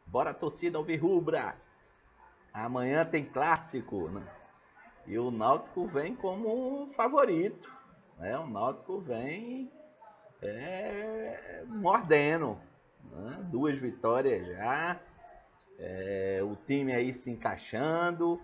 Bora, torcida alvirrubra! Amanhã tem clássico, né? E o Náutico vem como favorito, né? O Náutico vem mordendo, né? 2 vitórias já, o time aí se encaixando,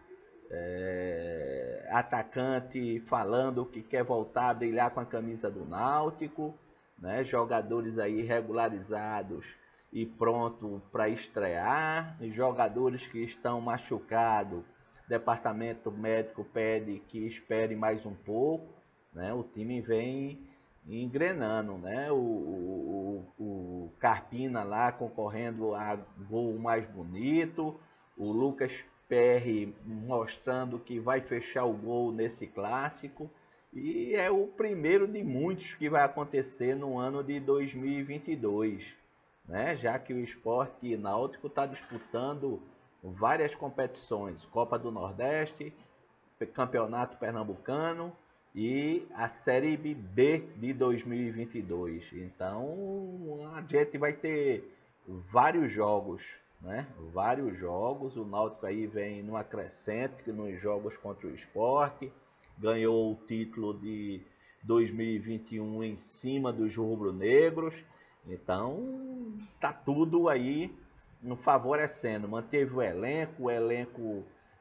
atacante falando que quer voltar a brilhar com a camisa do Náutico, né? Jogadores aí regularizados e pronto para estrear, jogadores que estão machucados, departamento médico pede que espere mais um pouco, né? O time vem engrenando, né? O Carpina lá concorrendo a gol mais bonito, o Lucas PR mostrando que vai fechar o gol nesse clássico. E é o primeiro de muitos que vai acontecer no ano de 2022, né? Já que o Sport Náutico está disputando várias competições, Copa do Nordeste, Campeonato Pernambucano e a Série B de 2022. Então a gente vai ter vários jogos, né? Vários jogos. O Náutico aí vem numa crescente nos jogos contra o Sport, ganhou o título de 2021 em cima dos rubro-negros. Então tá tudo aí no favorecendo. Manteve o elenco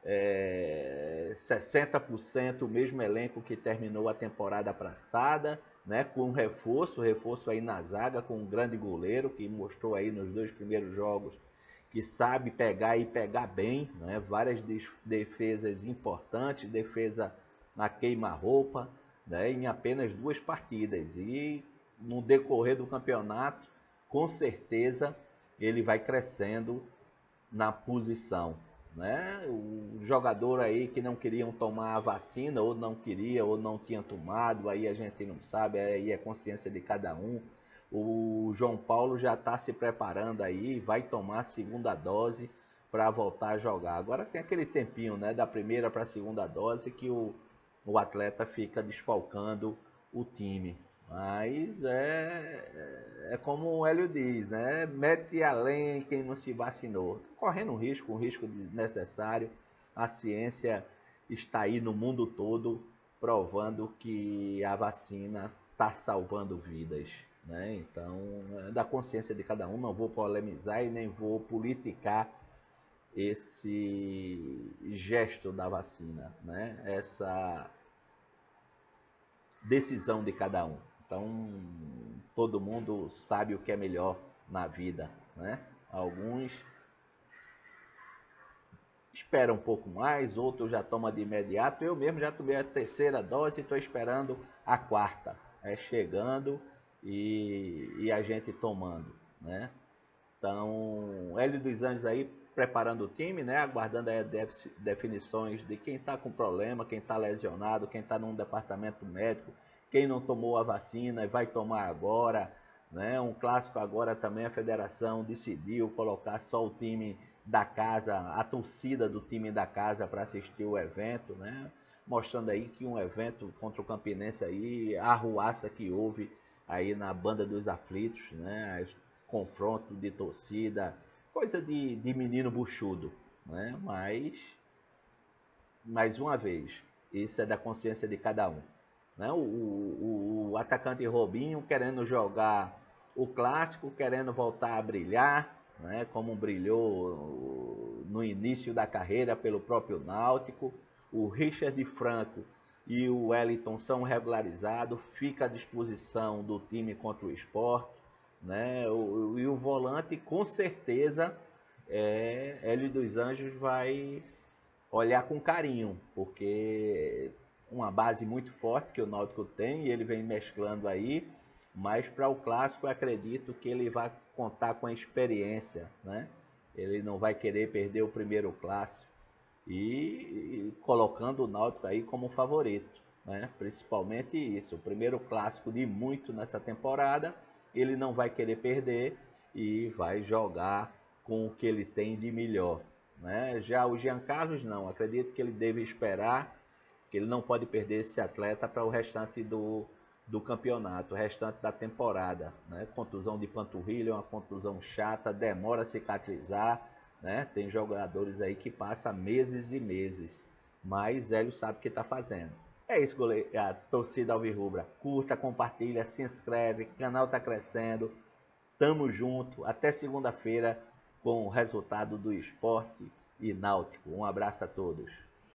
60% o mesmo elenco que terminou a temporada passada, né, com reforço aí na zaga, com um grande goleiro que mostrou aí nos 2 primeiros jogos que sabe pegar e pegar bem, né, várias defesas importantes, defesa na queima-roupa, né, em apenas 2 partidas. E no decorrer do campeonato, com certeza ele vai crescendo na posição, né? O jogador aí que não queriam tomar a vacina, ou não queria, ou não tinha tomado, aí a gente não sabe, aí é consciência de cada um. O João Paulo já está se preparando aí, vai tomar a segunda dose para voltar a jogar. Agora tem aquele tempinho, né, da primeira para a segunda dose que o atleta fica desfalcando o time. Mas é como o Hélio diz, né? Mete além quem não se vacinou. Correndo um risco desnecessário. A ciência está aí no mundo todo provando que a vacina está salvando vidas, né? Então, é da consciência de cada um. Não vou polemizar e nem vou politicar esse gesto da vacina, né? Essa decisão de cada um. Então, todo mundo sabe o que é melhor na vida, né? Alguns esperam um pouco mais, outros já tomam de imediato. Eu mesmo já tomei a terceira dose e estou esperando a quarta. É chegando e a gente tomando, né? Então, Hélio dos Anjos aí preparando o time, né? Aguardando aí definições de quem está com problema, quem está lesionado, quem está num departamento médico, quem não tomou a vacina e vai tomar agora, né? Um clássico agora também a federação decidiu colocar só o time da casa, a torcida do time da casa para assistir o evento, né? Mostrando aí que um evento contra o Campinense aí, a arruaça que houve aí na Banda dos Aflitos, né? Confronto de torcida, coisa de menino buchudo, né? Mas, mais uma vez, isso é da consciência de cada um, né? O atacante Robinho querendo jogar o clássico, querendo voltar a brilhar, né? Como brilhou no início da carreira pelo próprio Náutico. O Richard Franco e o Wellington são regularizados, fica à disposição do time contra o Sport, né? E o volante, com certeza, Hélio dos Anjos vai olhar com carinho, porque uma base muito forte que o Náutico tem e ele vem mesclando aí, mas para o clássico eu acredito que ele vai contar com a experiência, né? Ele não vai querer perder o primeiro clássico e colocando o Náutico aí como favorito, né? Principalmente isso, o primeiro clássico de muito nessa temporada, ele não vai querer perder e vai jogar com o que ele tem de melhor, né? Já o Jean Carlos não, acredito que ele deve esperar, que ele não pode perder esse atleta para o restante do campeonato, o restante da temporada, né? Contusão de panturrilha, uma contusão chata, demora a cicatrizar, né? Tem jogadores aí que passam meses e meses, mas Hélio sabe o que está fazendo. É isso, a torcida alvirrubra. Curta, compartilha, se inscreve, o canal está crescendo. Tamo junto. Até segunda-feira com o resultado do Esporte e Náutico. Um abraço a todos.